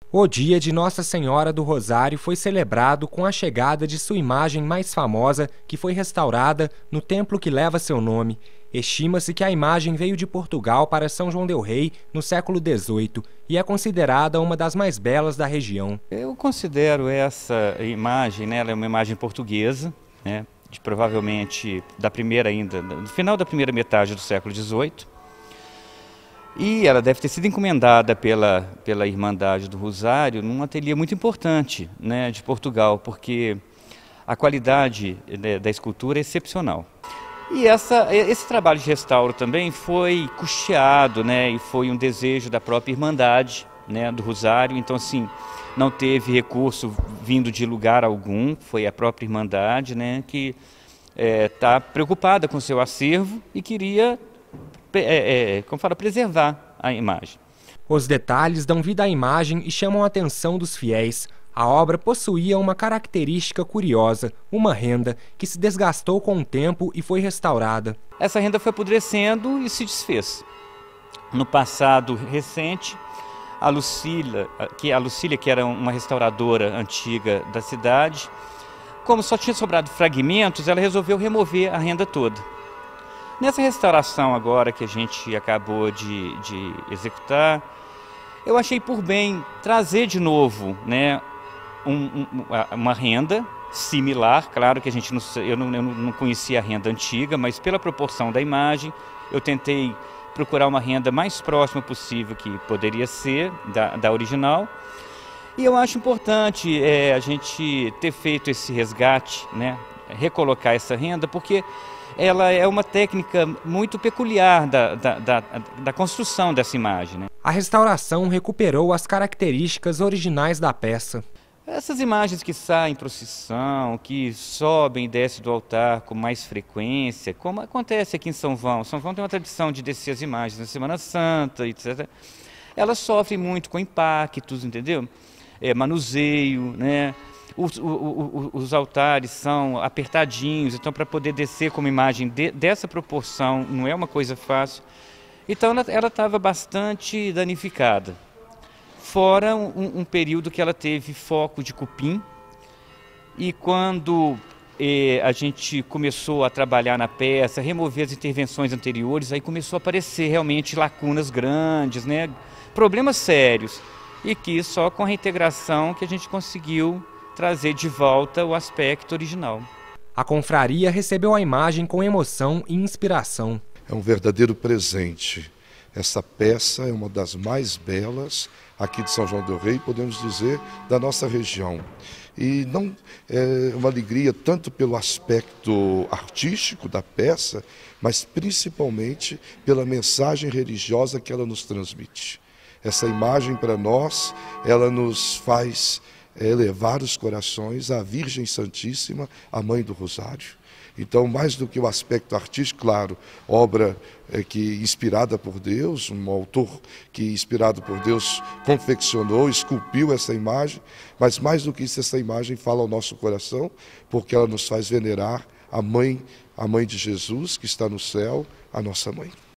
O dia de Nossa Senhora do Rosário foi celebrado com a chegada de sua imagem mais famosa, que foi restaurada no templo que leva seu nome. Estima-se que a imagem veio de Portugal para São João del Rei no século XVIII e é considerada uma das mais belas da região. Eu considero essa imagem, né, ela é uma imagem portuguesa, né, provavelmente no final da primeira metade do século XVIII. E ela deve ter sido encomendada pela Irmandade do Rosário num ateliê muito importante, né, de Portugal, porque a qualidade, né, da escultura é excepcional. E esse trabalho de restauro também foi custeado, né, e foi um desejo da própria Irmandade, né, do Rosário. Então, assim, não teve recurso vindo de lugar algum, foi a própria Irmandade, né, que está preocupada com o seu acervo e queria preservar a imagem. Os detalhes dão vida à imagem e chamam a atenção dos fiéis. A obra possuía uma característica curiosa, uma renda, que se desgastou com o tempo e foi restaurada. Essa renda foi apodrecendo e se desfez. No passado recente, a Lucília, que era uma restauradora antiga da cidade, como só tinha sobrado fragmentos, ela resolveu remover a renda toda. Nessa restauração agora que a gente acabou de executar, eu achei por bem trazer de novo, né, uma renda similar. Claro que eu não conhecia a renda antiga, mas pela proporção da imagem, eu tentei procurar uma renda mais próxima possível que poderia ser da original. E eu acho importante a gente ter feito esse resgate, né, recolocar essa renda, porque ela é uma técnica muito peculiar da construção dessa imagem, né? A restauração recuperou as características originais da peça. Essas imagens que saem em procissão, que sobem e descem do altar com mais frequência, como acontece aqui em São João. São João tem uma tradição de descer as imagens na Semana Santa, etc. Elas sofrem muito com impactos, entendeu? Manuseio, né? Os altares são apertadinhos, então para poder descer com uma imagem dessa proporção não é uma coisa fácil. Então ela estava bastante danificada. Fora um período que ela teve foco de cupim, e quando a gente começou a trabalhar na peça, remover as intervenções anteriores, aí começou a aparecer realmente lacunas grandes, né? Problemas sérios, e que só com a reintegração que a gente conseguiu trazer de volta o aspecto original. A confraria recebeu a imagem com emoção e inspiração. É um verdadeiro presente. Essa peça é uma das mais belas aqui de São João del Rei, podemos dizer, da nossa região. E não é uma alegria tanto pelo aspecto artístico da peça, mas principalmente pela mensagem religiosa que ela nos transmite. Essa imagem, para nós, ela nos faz elevar os corações à Virgem Santíssima, a Mãe do Rosário. Então, mais do que o aspecto artístico, claro, obra inspirada por Deus, um autor que, inspirado por Deus, confeccionou, esculpiu essa imagem, mas mais do que isso, essa imagem fala ao nosso coração, porque ela nos faz venerar a mãe de Jesus, que está no céu, a nossa mãe.